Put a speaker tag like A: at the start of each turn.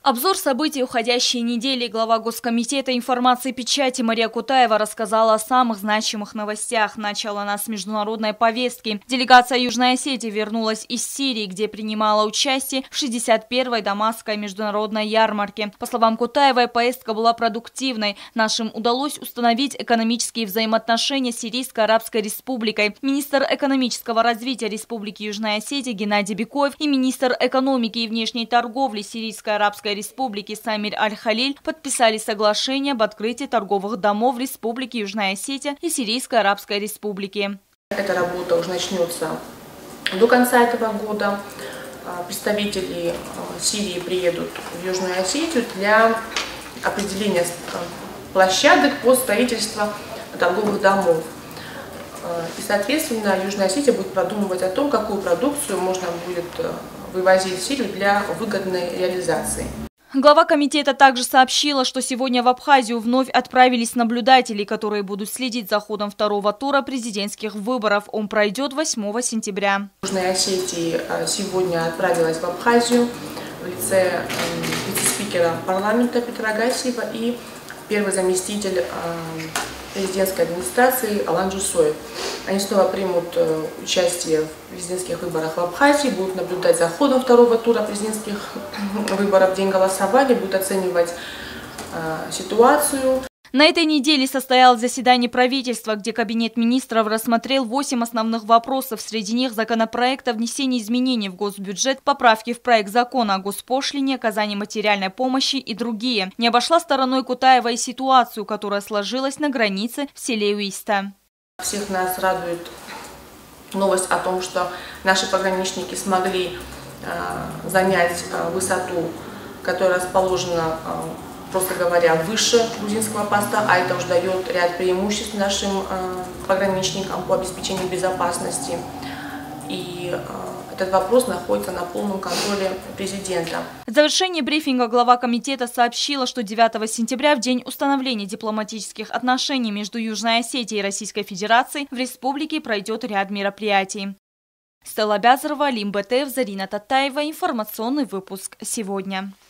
A: Обзор событий уходящей недели. Глава Госкомитета информации и печати Мария Кутаева рассказала о самых значимых новостях. Начала она с международной повестки. Делегация Южной Осетии вернулась из Сирии, где принимала участие в 61-й Дамасской международной ярмарке. По словам Кутаевой, поездка была продуктивной. Нашим удалось установить экономические взаимоотношения с Сирийской Арабской Республикой. Министр экономического развития Республики Южная Осетия Геннадий Бекоев и министр экономики и внешней торговли Сирийской Арабской Республики Самир Аль-Халиль подписали соглашение об открытии торговых домов в Республике Южная Осетия и Сирийской Арабской Республики.
B: Эта работа уже начнется до конца этого года. Представители Сирии приедут в Южную Осетию для определения площадок под строительство торговых домов. И, соответственно, Южная Осетия будет продумывать о том, какую продукцию можно будет вывозить в Сирию для выгодной реализации.
A: Глава комитета также сообщила, что сегодня в Абхазию вновь отправились наблюдатели, которые будут следить за ходом второго тура президентских выборов. Он пройдет 8 сентября.
B: Южная Осетия сегодня отправилась в Абхазию в лице вице-спикера парламента Петра Гасиева и первый заместитель президентской администрации Алан Джусоев. Они снова примут участие в президентских выборах в Абхазии, будут наблюдать за ходом второго тура президентских выборов в день голосования, будут оценивать ситуацию.
A: На этой неделе состоялось заседание правительства, где Кабинет министров рассмотрел 8 основных вопросов. Среди них законопроект о внесении изменений в госбюджет, поправки в проект закона о госпошлине, оказании материальной помощи и другие. Не обошла стороной Кутаева и ситуацию, которая сложилась на границе в селе Уиста.
B: Всех нас радует новость о том, что наши пограничники смогли занять высоту, которая расположена, просто говоря, выше грузинского поста, а это уже дает ряд преимуществ нашим пограничникам по обеспечению безопасности. И этот вопрос находится на полном контроле президента.
A: В завершении брифинга глава комитета сообщила, что 9 сентября, в день установления дипломатических отношений между Южной Осетией и Российской Федерацией, в республике пройдет ряд мероприятий. Стелла Бязарова, Лим БТФ, Зарина Татаева. Информационный выпуск сегодня.